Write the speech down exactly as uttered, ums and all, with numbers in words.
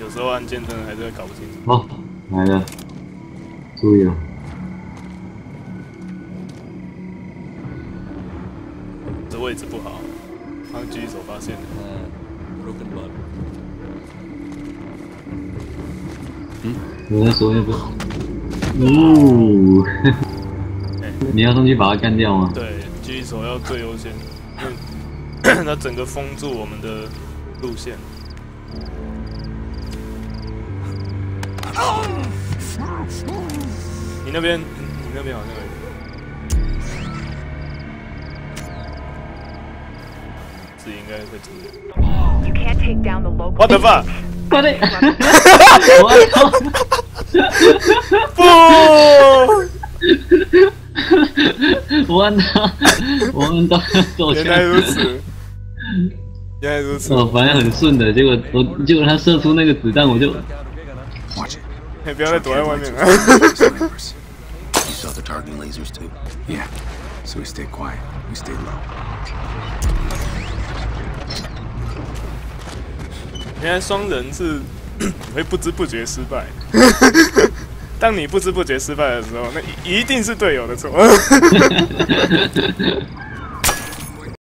有时候按键真的还是会搞不清楚。 哦，来了，注意了。 这位置不好，让狙击手发现了。 嗯，我在说那个。呜、哦，你要上去把他干掉吗？ 对，狙击手要最优先，因为他整个封住我们的路线。你那边，你那边好像有一个，是应该会出现。 You can't take down the local. What the fuck？ 快点！我操！ 不！ 我按到，我按到手枪。 原来如此，原来如此。 哦，反正很顺的，结果我结果他射出那个子弹，我就。 你不要再躲在外面了。 You saw the targeting lasers too? Yeah. So we stay quiet. We stay low. 原来双人是会不知不觉失败。当你不知不觉失败的时候，那一定是队友的错。